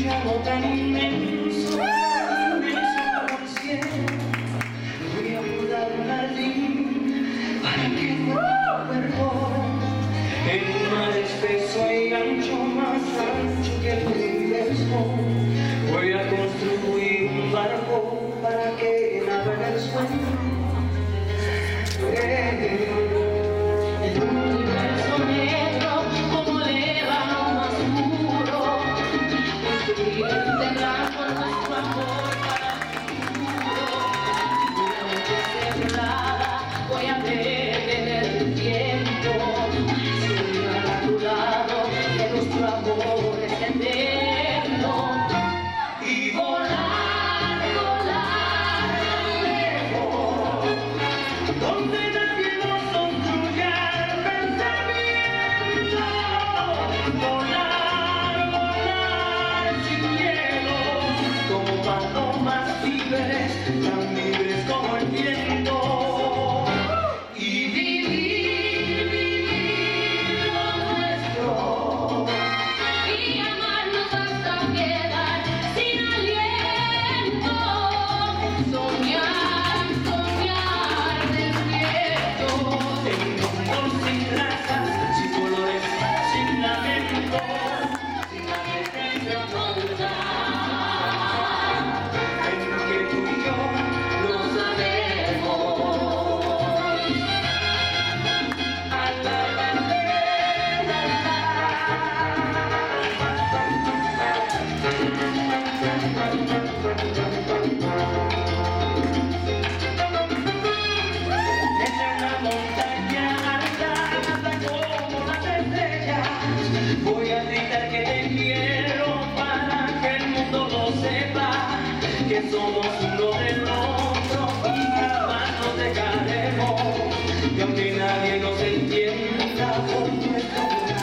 cielo tan inmenso, inmenso como el cielo. Voy a mudar un jardín para que vuelva perdón. En un mar espeso y ancho, más ancho que el universo, voy a construir un barco para que navegue el sueño. El universo negro como ébano más puro, construir de blanco nuestro amor para el futuro. Una noche cerrada voy a perder el tiempo, soñar a tu lado que nuestro amor es eterno y volar, volar tan lejos, donde nadie nos obstruya el pensamiento. Volar, volar sin miedo, Como palomas libres, tan libres como el viento. y vivir, vivir lo nuestro, y amarnos hasta quedar sin aliento. Soñar, soñar despiertos. En un mundo sin razas, sin colores, sin lamento, sin nadie que se oponga, en que tú y yo lo sabemos. A la, la, la, la, Desde una montaña alta como las estrellas, voy a gritar que te quiero para que el mundo lo sepa, que somos uno del otro y jamás nos dejaremos. Y aunque nadie nos entienda por nuestro